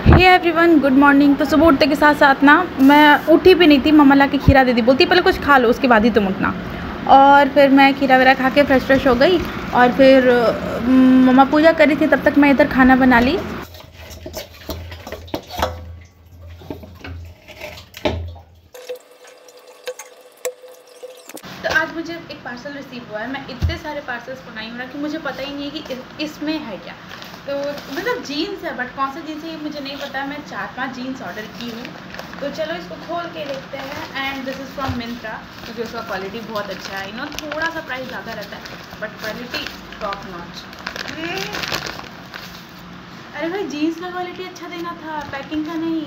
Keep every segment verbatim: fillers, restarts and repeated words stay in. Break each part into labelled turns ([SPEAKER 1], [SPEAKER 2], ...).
[SPEAKER 1] Hey everyone, good morning. तो सुबह उठते के साथ साथ ना मैं उठी भी नहीं थी, मम्मा ला के खीरा दे दी, बोलती पहले कुछ खा लो उसके बाद ही तुम उठना। और फिर मैं खीरा वगैरह खा के फ्रेश फ्रेश हो गई और फिर मम्मा पूजा कर रही थी, तब तक मैं इधर खाना बना ली। तो आज मुझे एक पार्सल रिसीव हुआ है। मैं इतने सारे पार्सल्स बनाई हूँ ना कि मुझे पता ही नहीं है कि इस, इसमें है क्या। तो मतलब जीन्स है, बट कौन सा जीन्स है ये मुझे नहीं पता है। मैं चार पांच जीन्स ऑर्डर की हूँ, तो चलो इसको खोल के देखते हैं। And this is from Myntra, क्योंकि उसका क्वालिटी बहुत अच्छा है। यू नो थोड़ा सा प्राइस ज़्यादा रहता है बट क्वालिटी टॉप नॉच। अरे भाई, जीन्स का क्वालिटी अच्छा देना था, पैकिंग का नहीं।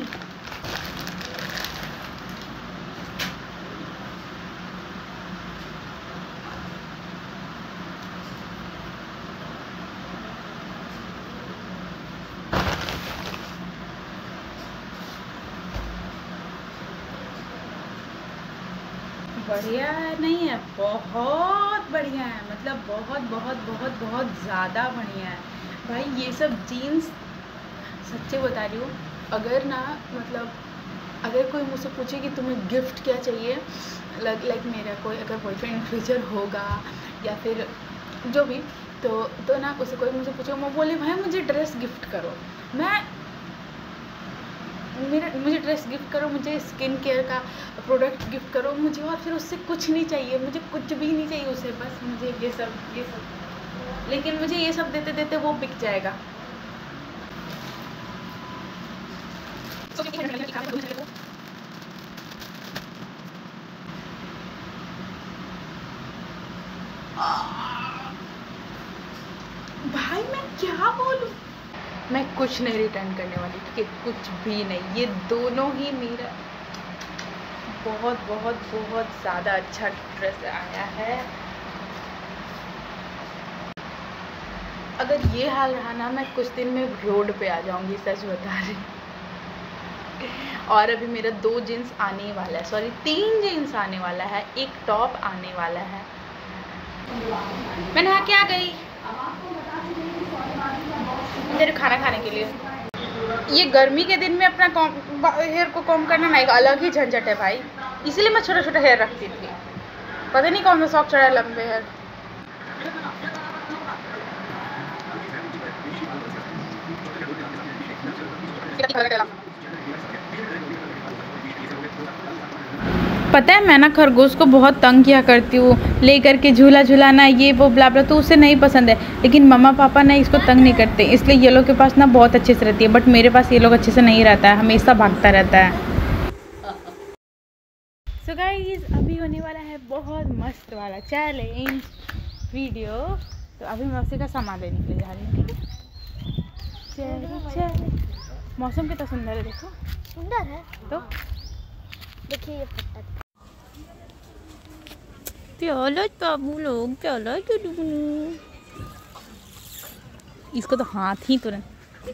[SPEAKER 1] बढ़िया है नहीं है, बहुत बढ़िया है, मतलब बहुत बहुत बहुत बहुत ज़्यादा बढ़िया है भाई। ये सब जीन्स सच्चे बता रही हूँ, अगर ना मतलब अगर कोई मुझसे पूछे कि तुम्हें गिफ्ट क्या चाहिए, लाइक लाइक मेरा कोई अगर बॉयफ्रेंड फ्यूचर होगा या फिर जो भी, तो तो ना उसे कोई मुझसे पूछे, मैं बोले भाई मुझे ड्रेस गिफ्ट करो, मैं मेरा मुझे ड्रेस गिफ्ट करो, मुझे स्किन केयर का प्रोडक्ट गिफ्ट करो मुझे, और फिर उससे कुछ नहीं चाहिए, मुझे कुछ भी नहीं चाहिए उसे, बस मुझे ये सब ये सब लेकिन मुझे ये सब देते देते वो बिक जाएगा। भाई मैं क्या बोलूं, मैं कुछ नहीं रिटर्न करने वाली, ठीक है, कुछ भी नहीं। ये दोनों ही मेरा बहुत बहुत बहुत ज़्यादा अच्छा ड्रेस आया है। अगर ये हाल रहा ना, मैं कुछ दिन में रोड पे आ जाऊंगी, सच बता रही। और अभी मेरा दो जीन्स आने वाला है, सॉरी तीन जीन्स आने वाला है, एक टॉप आने वाला है। मैं नहा के आ गई मेरे खाना खाने के लिए। ये गर्मी के दिन में अपना कॉम हेयर को कॉम करना ना एक अलग ही झंझट है भाई, इसीलिए मैं छोटा छोटा हेयर रखती थी। पता नहीं कौन सा शौक चढ़ा है लंबे हेयर। पता है मैं ना खरगोश को बहुत तंग किया करती हूँ, ले करके झूला झूलाना ये वो ब्ला ब्ला, तो उसे नहीं पसंद है। लेकिन मम्मा पापा ना इसको तंग नहीं करते, इसलिए ये लोग के पास ना बहुत अच्छे से रहती है। बट मेरे पास ये लोग अच्छे से नहीं रहता है, हमेशा भागता रहता है। सो so गाइस, अभी होने वाला है बहुत मस्त वाला चैलेंज वीडियो। तो अभी मैं उसी का सामान लेने के लिए जा रही हूँ, ठीक है। चलो मौसम कितना सुंदर है, देखो
[SPEAKER 2] सुंदर है।
[SPEAKER 1] तो
[SPEAKER 2] देखिए ये पत्ता,
[SPEAKER 1] चलो बाबू लोग चलो, इसको तो हाथ ही तुरंत।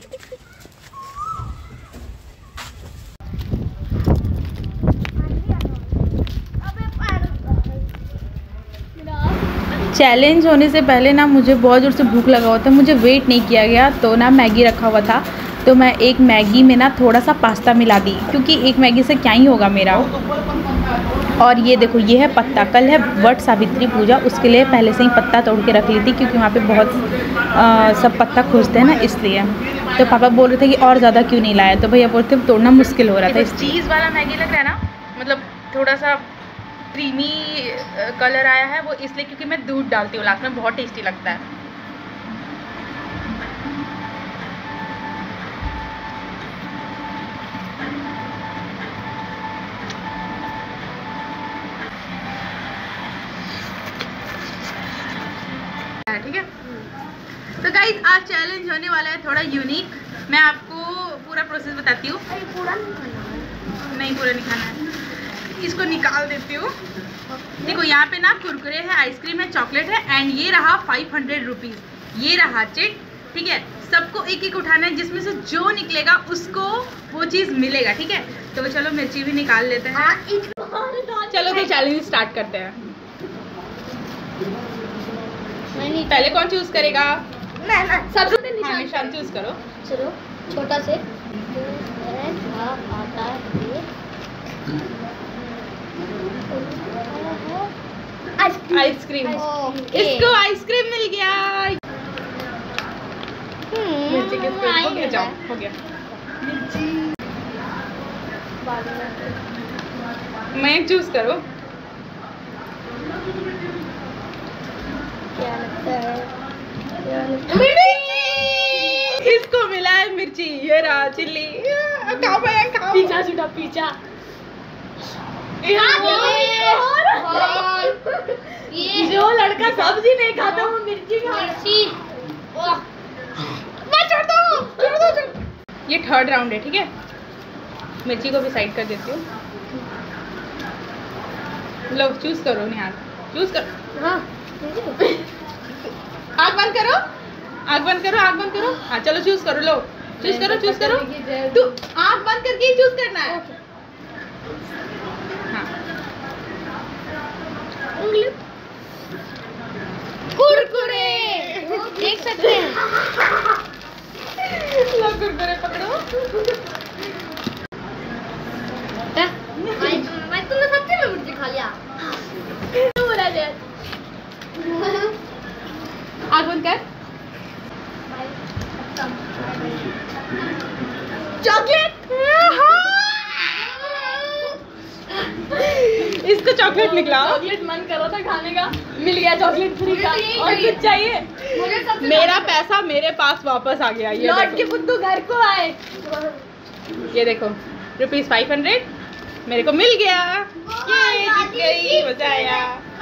[SPEAKER 1] चैलेंज होने से पहले ना मुझे बहुत जोर से भूख लगा हुआ था, मुझे वेट नहीं किया गया, तो ना मैगी रखा हुआ था, तो मैं एक मैगी में ना थोड़ा सा पास्ता मिला दी, क्योंकि एक मैगी से क्या ही होगा मेरा। और ये देखो, ये है पत्ता, कल है वट सावित्री पूजा, उसके लिए पहले से ही पत्ता तोड़ के रख ली थी, क्योंकि वहाँ पे बहुत आ, सब पत्ता खोजते हैं ना, इसलिए। तो पापा बोल रहे थे कि और ज़्यादा क्यों नहीं लाया, तो भैया बोलते तोड़ना मुश्किल हो रहा था। इस चीज़ वाला मैगी लग रहा है ना, मतलब थोड़ा सा क्रीमी कलर आया है, वो इसलिए क्योंकि मैं दूध डालती हूँ लास्ट में, बहुत टेस्टी लगता है। ठीक है, तो गाइस आज चैलेंज होने वाला है थोड़ा यूनिक। मैं आपको पूरा प्रोसेस बताती हूँ।
[SPEAKER 2] पूरा नहीं खाना है,
[SPEAKER 1] नहीं पूरा नहीं खाना है, इसको निकाल देती हूँ। देखो यहाँ पे ना कुरकुरे है, आइसक्रीम है, चॉकलेट है, एंड ये रहा फाइव हंड्रेड रुपीज़। ये रहा चिट, ठीक है। सबको एक एक उठाना है, जिसमें से जो निकलेगा उसको वो चीज़ मिलेगा, ठीक है। तो चलो मिर्ची भी निकाल लेते हैं। चलो तो चैलेंज स्टार्ट करते हैं। नहीं, पहले कौन चूज करेगा?
[SPEAKER 2] मैं मैं
[SPEAKER 1] सब निशान चूज करो।
[SPEAKER 2] चलो छोटा से आता है
[SPEAKER 1] आइसक्रीम। इसको आइसक्रीम मिल गया। मिर्ची किसको? हो गया, जाओ, हो गया। मैं चूज करो।
[SPEAKER 2] क्या लगता है?
[SPEAKER 1] इसको मिला है मिर्ची। ये रहा चिल्ली। खाओ भैया खाओ।
[SPEAKER 2] पीछा छूटा पीछा। ये
[SPEAKER 1] जो लड़का सब्जी नहीं खाता वो मिर्ची
[SPEAKER 2] मिर्ची।
[SPEAKER 1] मैं छोड़ दो, छोड़ दो, छोड़। ये थर्ड राउंड है, ठीक है। मिर्ची को भी साइड कर देती हूँ। लो चूज करो निहाल, चूज करो।
[SPEAKER 2] हाँ
[SPEAKER 1] आग बंद करो, आग बंद करो, आग बंद करो। हाँ चलो चूज करो, लो चूज करो, चूज करो। तू आग बंद करके ही चूज करना है। हाँ
[SPEAKER 2] उंगली कुरकुरे देख सकते हैं।
[SPEAKER 1] लो कुरकुरे पकड़ो।
[SPEAKER 2] मैं तुमने सच्ची में मिर्ची खा लिया। बोला जाए
[SPEAKER 1] आग बंद कर। चॉकलेट। इसको चॉकलेट निकला।
[SPEAKER 2] चॉकलेट मन कर रहा था खाने का, मिल गया चॉकलेट फ्री का।
[SPEAKER 1] और कुछ चाहिए?
[SPEAKER 2] मुझे सबसे
[SPEAKER 1] मेरा पैसा मेरे पास वापस आ गया। ये
[SPEAKER 2] लौट के
[SPEAKER 1] देखो,
[SPEAKER 2] बुद्धू घर को आए।
[SPEAKER 1] ये देखो रुपीज फाइव हंड्रेड मेरे को मिल गया। ये जीत गई, मजा आया।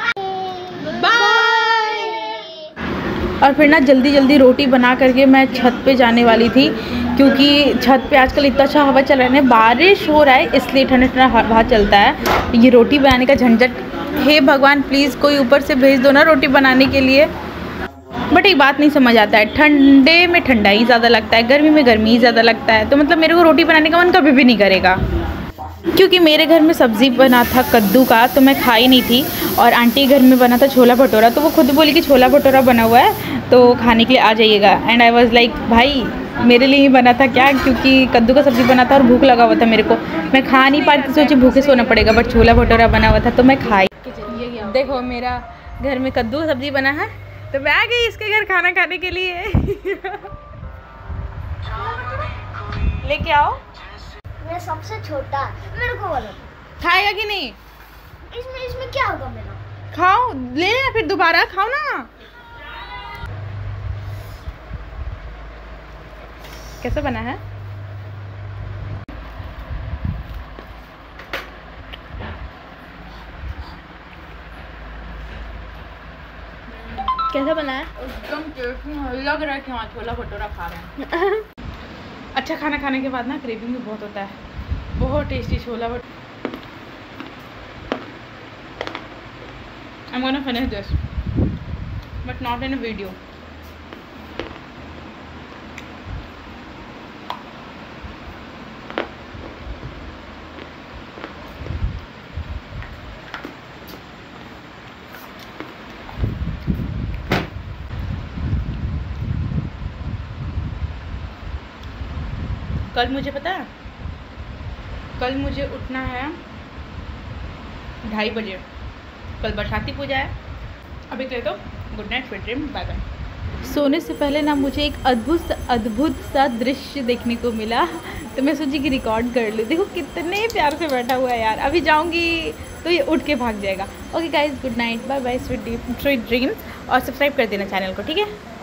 [SPEAKER 1] बाय। और फिर ना जल्दी जल्दी रोटी बना करके मैं छत पे जाने वाली थी, क्योंकि छत पे आजकल इतना अच्छा हवा चल रहा है, बारिश हो रहा है इसलिए ठंडा ठंडा हवा चलता है। ये रोटी बनाने का झंझट, हे भगवान प्लीज़ कोई ऊपर से भेज दो ना रोटी बनाने के लिए। बट एक बात नहीं समझ आता है, ठंडे में ठंडा ही ज़्यादा लगता है, गर्मी में गर्मी ही ज़्यादा लगता है। तो मतलब मेरे को रोटी बनाने का मन कभी भी नहीं करेगा, क्योंकि मेरे घर में सब्ज़ी बना था कद्दू का, तो मैं खाई नहीं थी। और आंटी घर में बना था छोला भटूरा, तो वो खुद बोली कि छोला भटूरा बना हुआ है तो खाने के लिए आ जाइएगा। एंड आई वाज लाइक भाई मेरे लिए ही बना था क्या, क्योंकि कद्दू का सब्ज़ी बना था और भूख लगा हुआ था मेरे को। मैं खा नहीं पा रही थी, सोची भूखे सोना पड़ेगा, बट छोला भटूरा बना हुआ था तो मैं खाई। देखो मेरा घर में कद्दू का सब्ज़ी बना है, तो मैं आ गई इसके घर खाना खाने के लिए। लेके आओ।
[SPEAKER 2] मैं सबसे छोटा, मेरे को बोलो
[SPEAKER 1] खाएगा कि नहीं?
[SPEAKER 2] इसमें इसमें क्या होगा मेरा?
[SPEAKER 1] खाओ, ले लेना फिर दोबारा खाओ ना। कैसा बना है?
[SPEAKER 2] कैसा बना है?
[SPEAKER 1] एकदम टेस्टी लग रहा है कि हाँ छोला भटूरा खा रहे हैं। अच्छा खाना खाने के बाद ना क्रेविंग भी बहुत होता है। बहुत tasty chhola bhatura. I'm gonna finish this, but not in a video. कल मुझे पता है, कल मुझे उठना है ढाई बजे। कल बरसाती पूजा है। अभी के लिए तो good night, sweet dream, bye bye. सोने से पहले ना मुझे एक अद्भुत अद्भुत सा दृश्य देखने को मिला, तो मैं सोची कि रिकॉर्ड कर लूँ। देखो कितने प्यार से बैठा हुआ है यार। अभी जाऊँगी तो ये उठ के भाग जाएगा। Okay guys, good night, bye bye, sweet dream, sweet dreams. और सब्सक्राइब कर देना चैनल को, ठीक है।